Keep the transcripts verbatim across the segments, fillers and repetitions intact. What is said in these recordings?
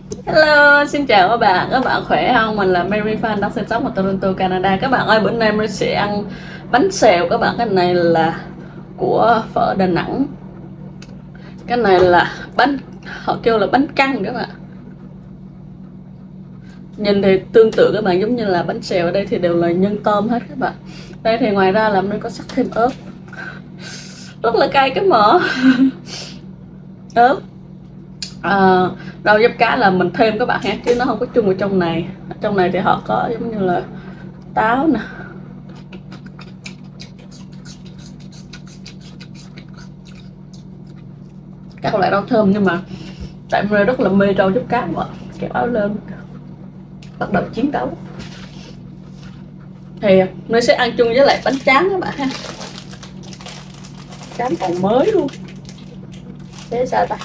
Hello, xin chào các bạn, các bạn khỏe không? Mình là Mary Phan đang sinh sống ở Toronto, Canada. Các bạn ơi, bữa nay mình sẽ ăn bánh xèo. Các bạn, cái này là của phở Đà Nẵng. Cái này là bánh, họ kêu là bánh căn các bạn. Nhìn thì tương tự các bạn, giống như là bánh xèo ở đây thì đều là nhân tôm hết các bạn. Đây thì ngoài ra là mình có sắc thêm ớt. Rất là cay cái mỡ. Ớt. À, rau diếp cá là mình thêm các bạn ha, chứ nó không có chung ở trong này. Ở trong này thì họ có giống như là táo nè, các loại rau thơm, nhưng mà tại mình rất là mê rau diếp cá mà kéo áo lên bắt đầu chiến đấu. Thì nó sẽ ăn chung với lại bánh tráng các bạn ha, tráng còn mới luôn. Thế sao ta?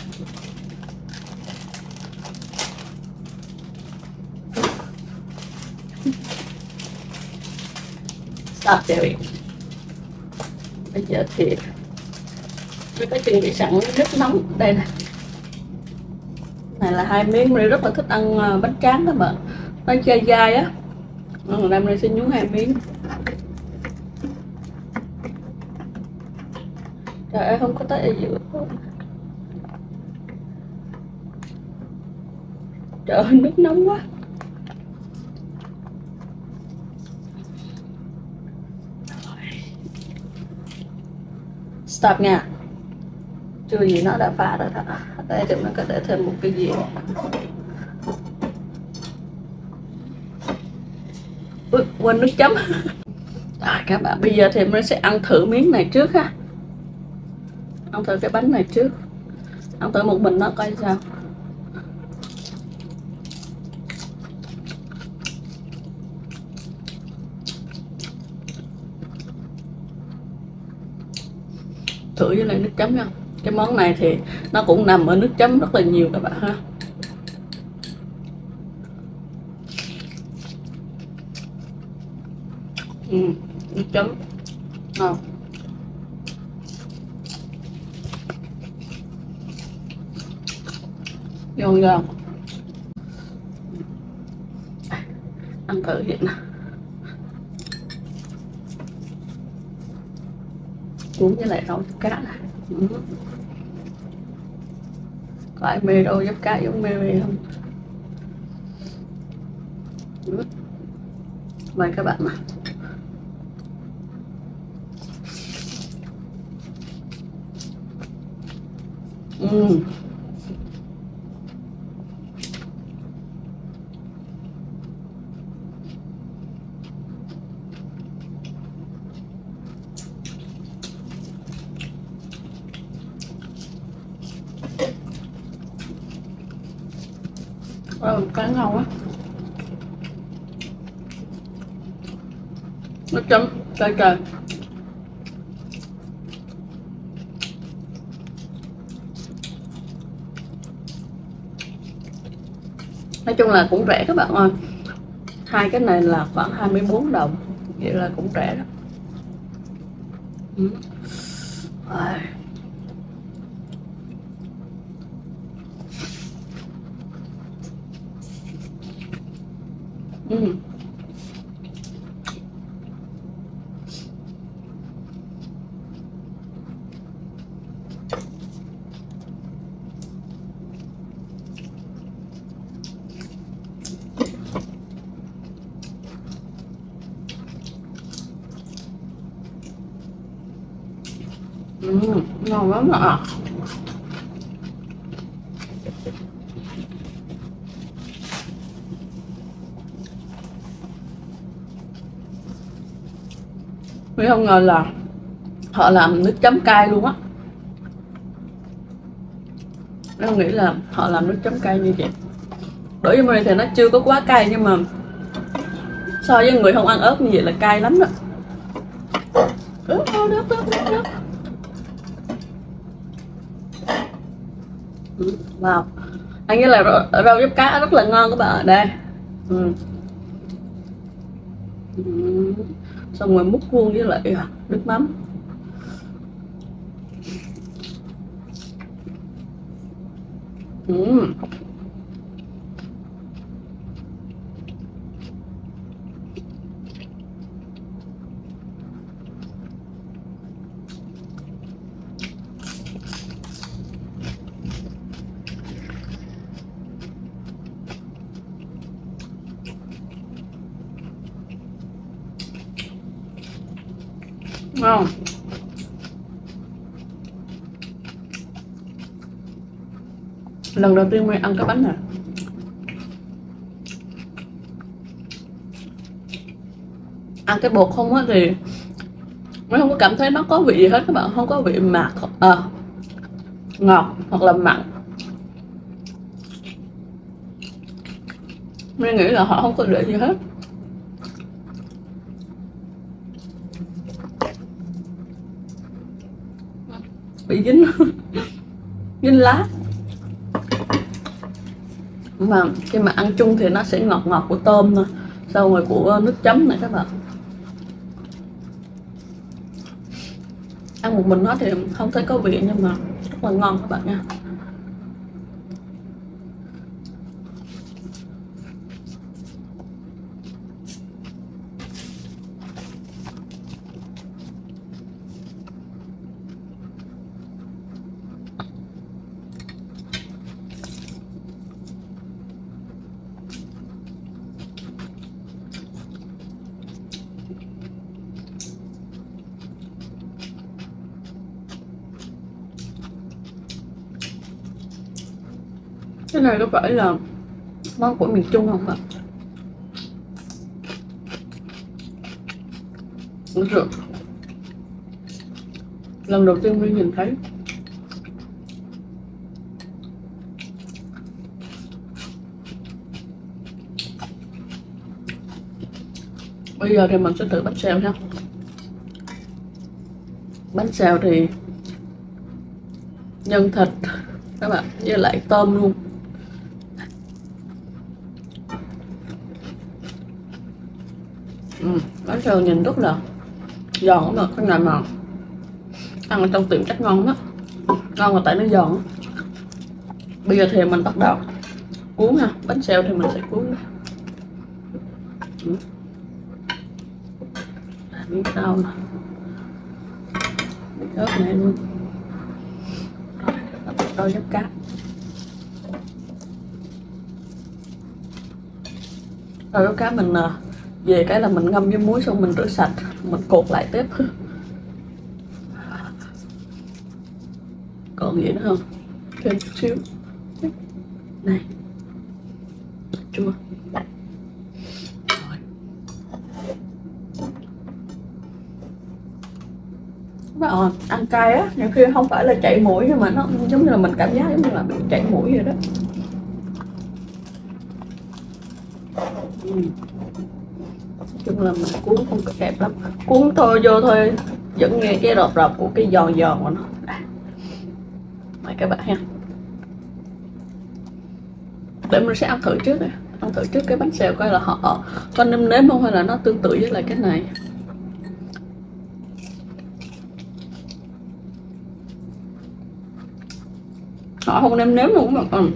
Stop there. Bây giờ thì tôi có chuẩn bị sẵn nước nóng đây nè. Này là hai miếng, mình rất là thích ăn bánh tráng các bạn, nó dai dai á. Ừ, đây mình sẽ nhúng hai miếng. Trời ơi, không có tới ở giữa. Trời ơi, nước nóng quá. Stop nha. Chưa gì nó đã pha rồi đó. Đây thì mình có để thêm một cái gì. Ui, quên nước chấm. À, các bạn, bây giờ thì mình sẽ ăn thử miếng này trước ha. Ăn thử cái bánh này trước. Ăn thử một mình nó coi sao. Thử với lại nước chấm nha. Cái món này thì nó cũng nằm ở nước chấm rất là nhiều các bạn ha. Ừ, nước chấm ngon. Ngon ngon. Ăn thử vậy nè. Cuốn với lại rau diếp cá này. Ừ. Có ai mê rau diếp cá giống mê mê không? Ừ. Mời các bạn nè. Ừ. Ừ, cá ngon quá. Nước chấm cay cay. Nói chung là cũng rẻ các bạn ơi. Hai cái này là khoảng hai mươi bốn đồng. Vậy là cũng rẻ đó. Ừ. À. Ừ. Ừ, ngon lắm ạ. Mình không ngờ là họ làm nước chấm cay luôn á. Em nghĩ là họ làm nước chấm cay như vậy. Đối với mình thì nó chưa có quá cay, nhưng mà so với người không ăn ớt như vậy là cay lắm đó. Ớt, ớt, ớt, ớt, ớt, ớt. Wow, anh nghĩ là rau, rau diếp cá rất là ngon các bạn ở đây. Ừ. Ừ. Xong rồi múc vuông với lại nước mắm. Ừ. Ngon. Lần đầu tiên mình ăn cái bánh này, ăn cái bột không á thì mình không có cảm thấy nó có vị gì hết các bạn, không có vị mặn, à, ngọt hoặc là mặn. Mình nghĩ là họ không có để gì hết. Bị dính dính lá. Mà khi mà ăn chung thì nó sẽ ngọt ngọt của tôm thôi, xong rồi của nước chấm này các bạn. Ăn một mình nó thì không thấy có vị nhưng mà rất là ngon các bạn nha. Cái này có phải là món của miền Trung không ạ? Đúng rồi. Lần đầu tiên mình nhìn thấy. Bây giờ thì mình sẽ thử bánh xèo nha. Bánh xèo thì nhân thịt các bạn, với lại tôm luôn. Ừ, bánh xèo nhìn rất là giòn mà cái này mà ăn ở trong tiệm chắc ngon đó. Ngon là tại nó giòn. Bây giờ thì mình bắt đầu cuốn ha. Bánh xèo thì mình sẽ cuốn đó. Ừ. Miếng rau nè, miếng ớt này luôn. Rồi, bắt đầu giáp cá. Rồi giáp cá mình về cái là mình ngâm với muối xong mình rửa sạch, mình cột lại tiếp. Còn gì nữa không? Thêm chút xíu này, chua. Bạn ăn cay á, nhiều khi không phải là chảy mũi nhưng mà nó giống như là mình cảm giác giống như là bị chảy mũi vậy đó. Ừ. Nói chung là mình cuốn không có kẹp lắm, cuốn thôi vô thôi vẫn nghe cái rọt rọt của cái giòn giòn của nó. Mời các bạn ha. Để mình sẽ ăn thử trước này, ăn thử trước cái bánh xèo coi là họ có nêm nếm không hay là nó tương tự với lại cái này. Họ không nêm nếm luôn mà ừ.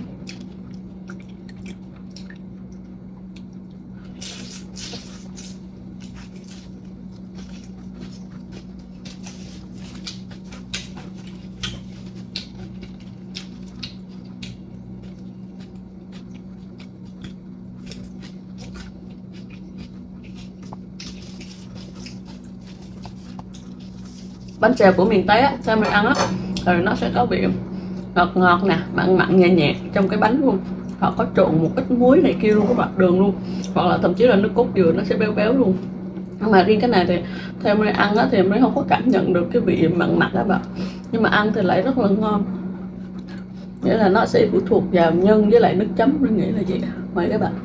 Bánh xèo của miền Tây á, theo mình ăn á, rồi nó sẽ có vị ngọt ngọt nè, mặn mặn nhẹ nhẹ trong cái bánh luôn. Họ có trộn một ít muối này kia luôn các bạn, đường luôn, hoặc là thậm chí là nước cốt dừa nó sẽ béo béo luôn. Nhưng mà riêng cái này thì theo mình ăn á thì mình không có cảm nhận được cái vị mặn mặn các bạn, nhưng mà ăn thì lại rất là ngon. Nghĩa là nó sẽ phụ thuộc vào nhân với lại nước chấm, mình nghĩ là vậy. Mời các bạn.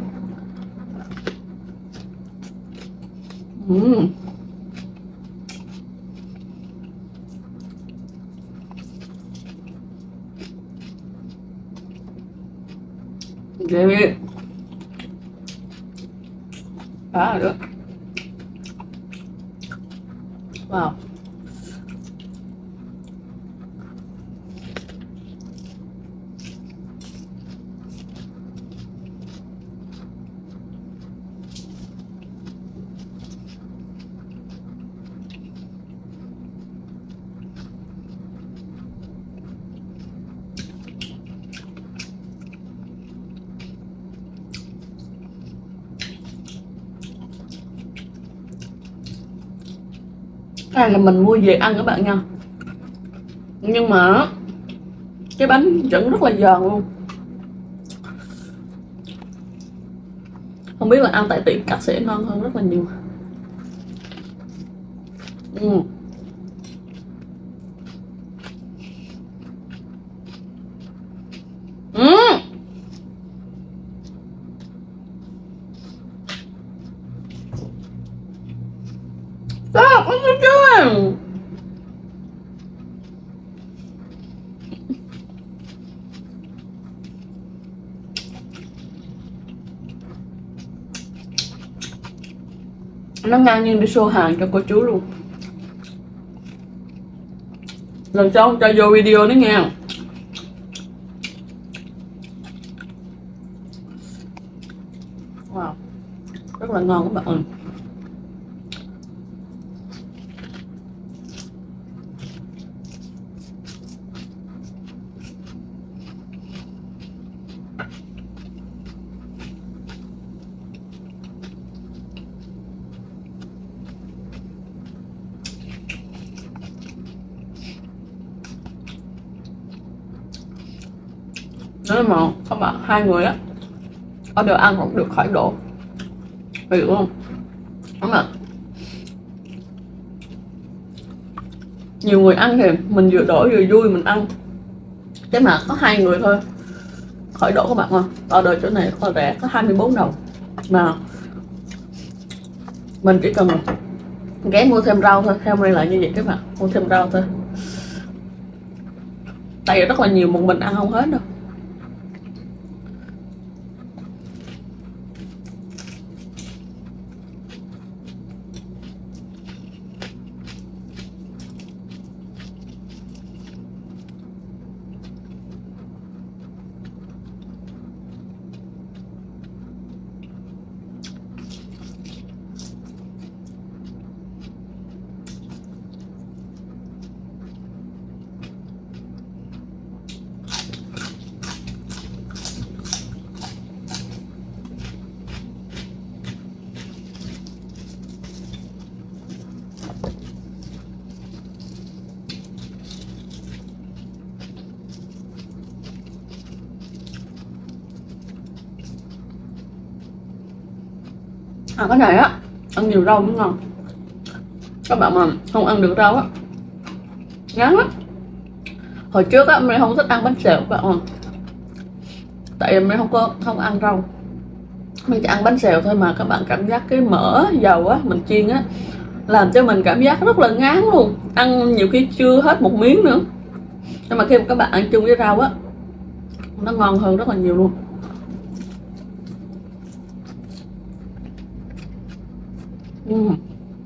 Uhm. Ghê. Đó rồi đó. Wow. Cái này là mình mua về ăn các bạn nha, nhưng mà cái bánh vẫn rất là giòn luôn. Không biết là ăn tại tiệm cắt sẽ ngon hơn rất là nhiều. Ừ. Ừ. Sao có cái chưa? Nó ngang nhiên đi show hàng cho cô chú luôn. Lần sau không cho vô video nữa nha. Wow, rất là ngon các bạn ơi. Nếu mà các bạn hai người á order ăn cũng được khỏi độ, hiểu không? Đúng rồi. Nhiều người ăn thì mình vừa đổ vừa vui mình ăn, thế mà có hai người thôi khỏi độ các bạn ơi. Order chỗ này rất là rẻ, có hai mươi bốn đồng mà mình chỉ cần ghé mua thêm rau thôi. Theo đây là như vậy các bạn, mua thêm rau thôi, tại vì rất là nhiều, một mình ăn không hết đâu. À, cái này á ăn nhiều rau mới ngon. Các bạn mà không ăn được rau á ngán lắm. Hồi trước á mình không thích ăn bánh xèo các bạn ơi, tại vì mình không có không ăn rau, mình chỉ ăn bánh xèo thôi. Mà các bạn cảm giác cái mỡ dầu á mình chiên á làm cho mình cảm giác rất là ngán luôn, ăn nhiều khi chưa hết một miếng nữa. Nhưng mà khi mà các bạn ăn chung với rau á nó ngon hơn rất là nhiều luôn. uhm.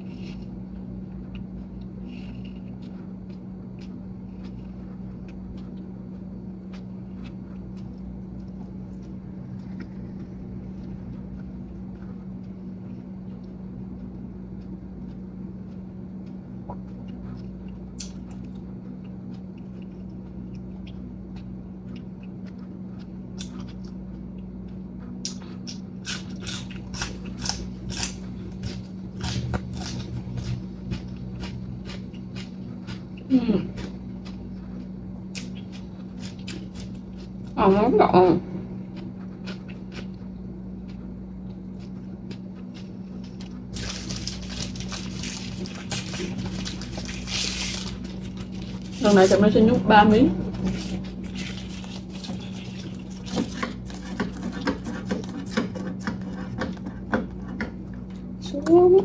Uhm. Ngon lắm các bạn. Lần này tụi mình sẽ nhúc ba miếng. Xuống.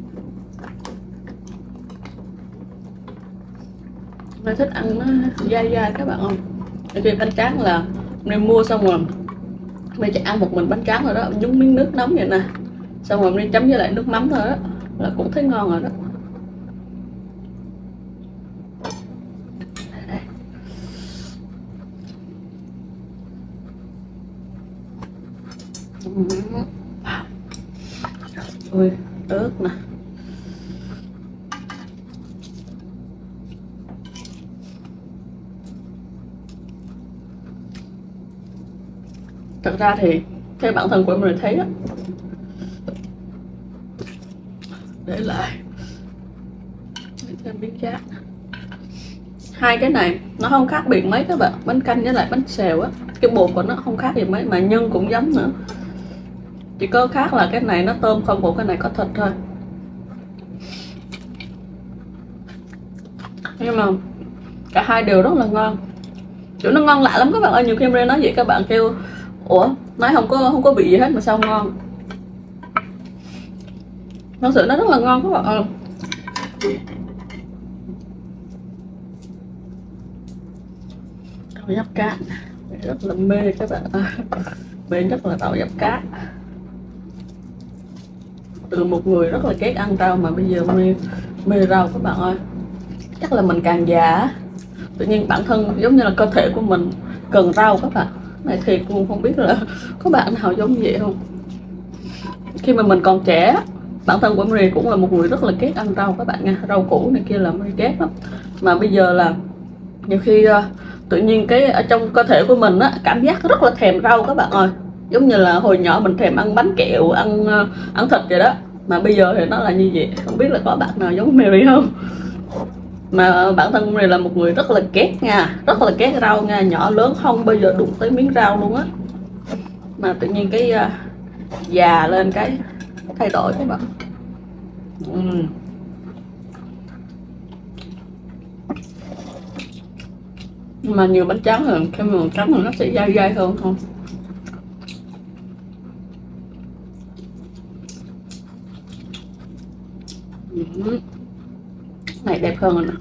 Mình thích ăn nó dai dai các bạn ơi. Cái bánh tráng là mình mua xong rồi mình chỉ ăn một mình bánh tráng rồi đó, nhúng miếng nước nóng vậy nè, xong rồi mình chấm với lại nước mắm thôi đó là cũng thấy ngon rồi đó. Ui, ớt nè. Thật ra thì theo bản thân của mình thấy á, để lại thêm miếng chát. Hai cái này nó không khác biệt mấy các bạn, bánh canh với lại bánh xèo á, cái bột của nó không khác gì mấy, mà nhân cũng giống nữa, chỉ có khác là cái này nó tôm không, còn cái này có thịt thôi. Nhưng mà cả hai đều rất là ngon, kiểu nó ngon lạ lắm các bạn ơi. Nhiều khi em nói vậy các bạn kêu ủa nói không có không có bị gì hết mà sao ngon, thật sự nó rất là ngon các bạn ơi. Tàu dắp cá rất là mê các bạn ơi, mê nhất là tàu dắp cá. Từ một người rất là ghét ăn rau mà bây giờ mê mê rau các bạn ơi. Chắc là mình càng già tự nhiên bản thân giống như là cơ thể của mình cần rau các bạn. Này thiệt luôn, không biết là có bạn nào giống vậy không. Khi mà mình còn trẻ, bản thân của em cũng là một người rất là ghét ăn rau các bạn nha, rau củ này kia là mới ghét lắm. Mà bây giờ là nhiều khi uh, tự nhiên cái ở trong cơ thể của mình á cảm giác rất là thèm rau các bạn ơi. Giống như là hồi nhỏ mình thèm ăn bánh kẹo, ăn uh, ăn thịt vậy đó, mà bây giờ thì nó là như vậy. Không biết là có bạn nào giống Mary không. Mà bản thân Mary là một người rất là ghét nha, rất là ghét rau nha, nhỏ lớn không bao giờ đụng tới miếng rau luôn á. Mà tự nhiên cái uh, già lên cái thay đổi các bạn. uhm. Nhưng mà nhiều bánh tráng hơn, cái màu trắng thì nó sẽ dai dai hơn không. uhm. Này đẹp hơn rồi nè.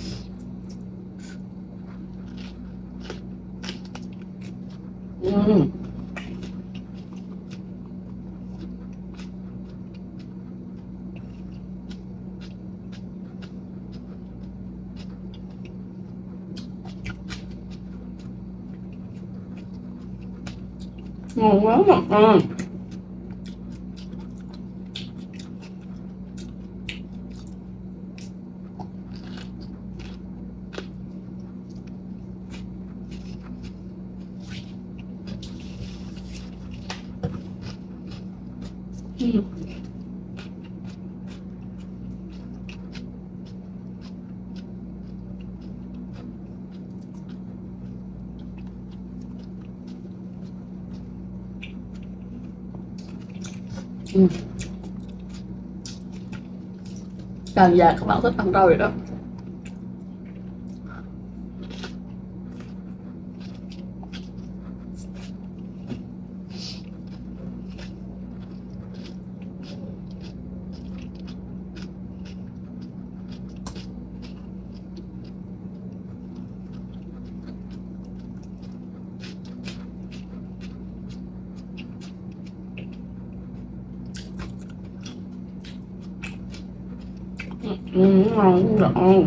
uhm. Ngon quá mà. Ừ. Ừ. Ừ. Càng già các bạn thích ăn rau vậy đó. Ừ, ngon ngon.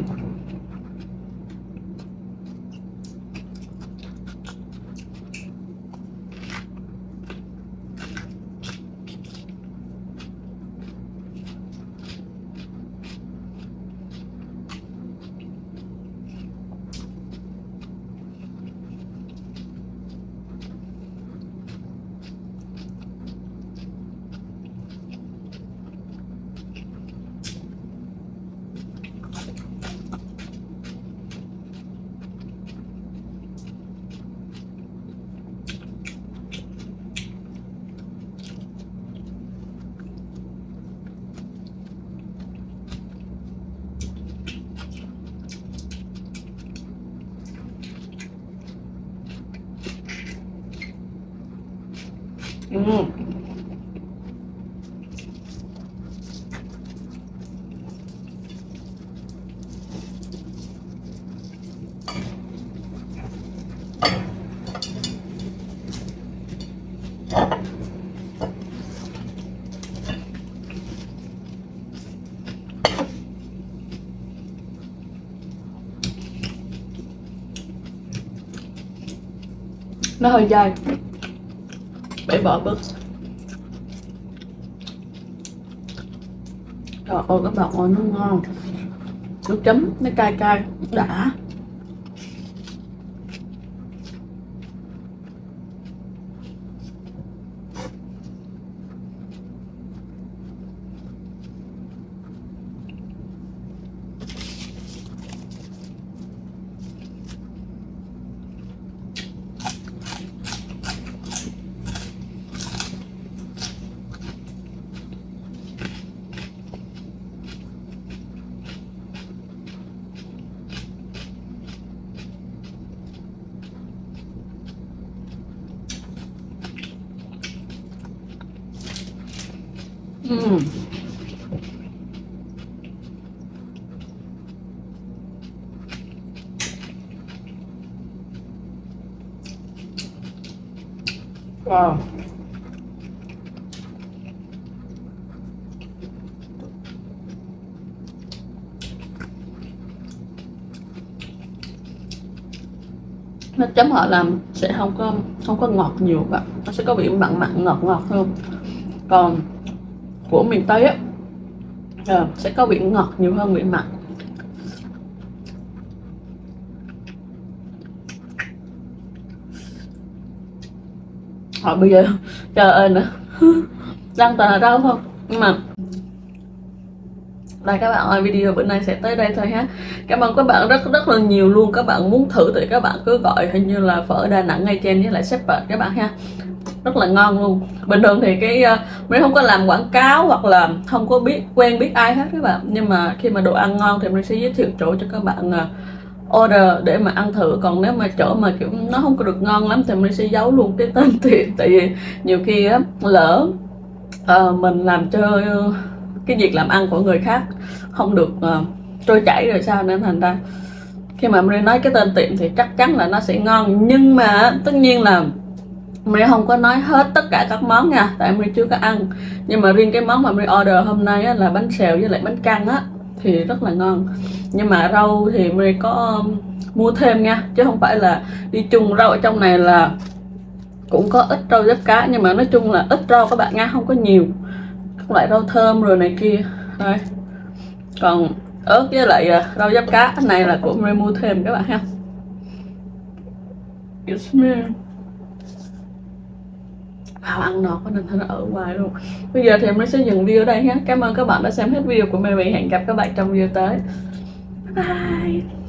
Ừ. Nó hơi dai, bẻ bỏ bớt. Trời ơi các bạn ơi, nó ngon, nước chấm nó cay cay đã. Ừm. Wow. Nước chấm họ làm sẽ không có không có ngọt nhiều bạn, nó sẽ có vị mặn mặn ngọt ngọt hơn. Còn của miền Tây á ờ, sẽ có vị ngọt nhiều hơn vị mặn. Họ bây giờ trời ơi nữa đang toàn là rau không, nhưng mà đây các bạn ơi, video bữa nay sẽ tới đây thôi ha. Cảm ơn các bạn rất rất là nhiều luôn. Các bạn muốn thử thì các bạn cứ gọi hình như là phở Đà Nẵng ngay trên với lại Shepherd các bạn ha, rất là ngon luôn. Bình thường thì cái uh, mình không có làm quảng cáo hoặc là không có biết quen biết ai hết các bạn, nhưng mà khi mà đồ ăn ngon thì mình sẽ giới thiệu chỗ cho các bạn uh, order để mà ăn thử. Còn nếu mà chỗ mà kiểu nó không có được ngon lắm thì mình sẽ giấu luôn cái tên tiệm, tại vì nhiều khi á lỡ uh, mình làm cho uh, cái việc làm ăn của người khác không được uh, trôi chảy rồi sao, nên thành ra khi mà mình nói cái tên tiệm thì chắc chắn là nó sẽ ngon. Nhưng mà tất nhiên là mình không có nói hết tất cả các món nha, tại mình chưa có ăn. Nhưng mà riêng cái món mà mình order hôm nay á, là bánh xèo với lại bánh căn á thì rất là ngon. Nhưng mà rau thì mình có mua thêm nha, chứ không phải là đi chung. Rau ở trong này là cũng có ít rau diếp cá, nhưng mà nói chung là ít rau các bạn nha, không có nhiều. Các loại rau thơm rồi này kia đây. Còn ớt với lại rau diếp cá cái này là của mình mua thêm các bạn ha. Wow, ăn no quá nên nó ở ngoài luôn. Bây giờ thì mình sẽ dừng video ở đây nhé. Cảm ơn các bạn đã xem hết video của mình. Hẹn gặp các bạn trong video tới. Bye.